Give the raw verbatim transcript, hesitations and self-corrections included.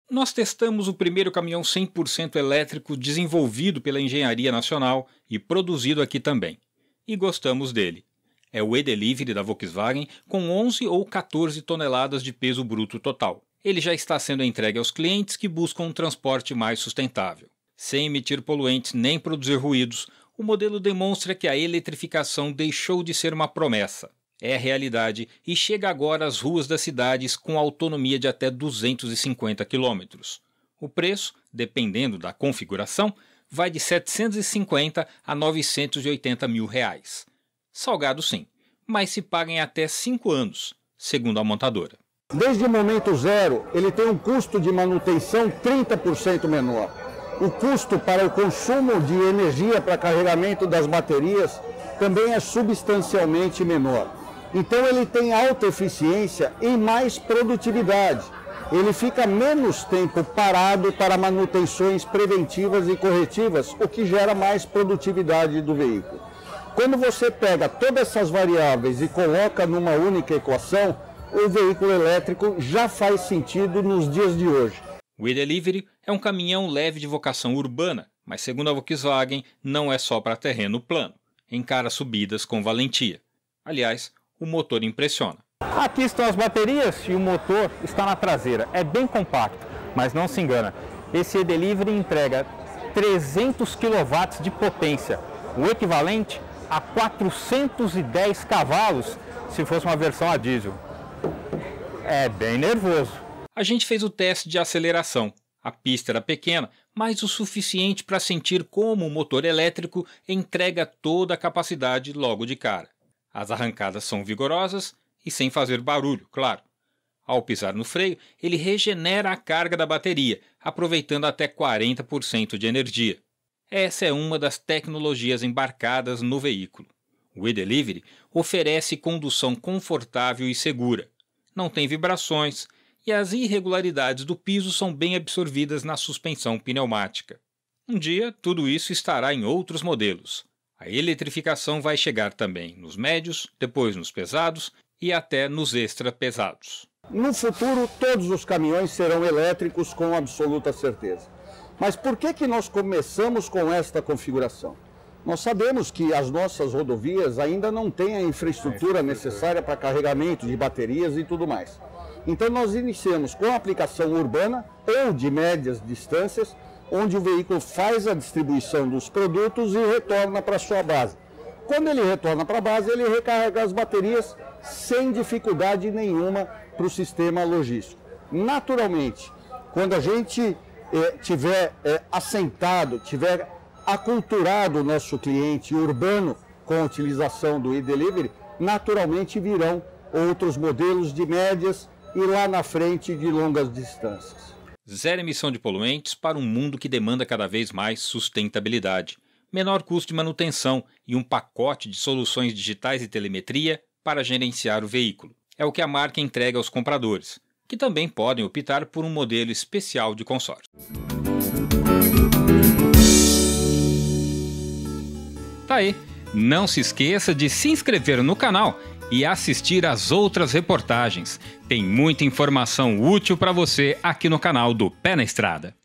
Nós testamos o primeiro caminhão cem por cento elétrico desenvolvido pela Engenharia Nacional e produzido aqui também. E gostamos dele. É o e-Delivery da Volkswagen com onze ou quatorze toneladas de peso bruto total. Ele já está sendo entregue aos clientes que buscam um transporte mais sustentável. Sem emitir poluentes nem produzir ruídos, o modelo demonstra que a eletrificação deixou de ser uma promessa. É realidade e chega agora às ruas das cidades com autonomia de até duzentos e cinquenta quilômetros. O preço, dependendo da configuração, vai de setecentos e cinquenta a novecentos e oitenta mil reais. Salgado sim, mas se paga em até cinco anos, segundo a montadora. Desde o momento zero, ele tem um custo de manutenção trinta por cento menor. O custo para o consumo de energia para carregamento das baterias também é substancialmente menor. Então ele tem alta eficiência e mais produtividade. Ele fica menos tempo parado para manutenções preventivas e corretivas, o que gera mais produtividade do veículo. Quando você pega todas essas variáveis e coloca numa única equação, o veículo elétrico já faz sentido nos dias de hoje. O e-Delivery é um caminhão leve de vocação urbana, mas segundo a Volkswagen não é só para terreno plano. Encara subidas com valentia. Aliás, o motor impressiona. Aqui estão as baterias e o motor está na traseira. É bem compacto, mas não se engana. Esse e-Delivery entrega trezentos quilowatts de potência, o equivalente a quatrocentos e dez cavalos se fosse uma versão a diesel. É bem nervoso. A gente fez o teste de aceleração. A pista era pequena, mas o suficiente para sentir como o motor elétrico entrega toda a capacidade logo de cara. As arrancadas são vigorosas e sem fazer barulho, claro. Ao pisar no freio, ele regenera a carga da bateria, aproveitando até quarenta por cento de energia. Essa é uma das tecnologias embarcadas no veículo. O e-Delivery oferece condução confortável e segura. Não tem vibrações e as irregularidades do piso são bem absorvidas na suspensão pneumática. Um dia, tudo isso estará em outros modelos. A eletrificação vai chegar também nos médios, depois nos pesados e até nos extra pesados. No futuro, todos os caminhões serão elétricos com absoluta certeza. Mas por que que nós começamos com esta configuração? Nós sabemos que as nossas rodovias ainda não têm a infraestrutura necessária para carregamento de baterias e tudo mais. Então nós iniciamos com a aplicação urbana ou de médias distâncias, onde o veículo faz a distribuição dos produtos e retorna para a sua base. Quando ele retorna para a base, ele recarrega as baterias sem dificuldade nenhuma para o sistema logístico. Naturalmente, quando a gente eh, tiver eh, assentado, tiver aculturado o nosso cliente urbano com a utilização do e-Delivery, naturalmente virão outros modelos de médias e lá na frente de longas distâncias. Zero emissão de poluentes para um mundo que demanda cada vez mais sustentabilidade, menor custo de manutenção e um pacote de soluções digitais e telemetria para gerenciar o veículo. É o que a marca entrega aos compradores, que também podem optar por um modelo especial de consórcio. Tá aí, não se esqueça de se inscrever no canal e assistir às outras reportagens. Tem muita informação útil para você aqui no canal do Pé na Estrada.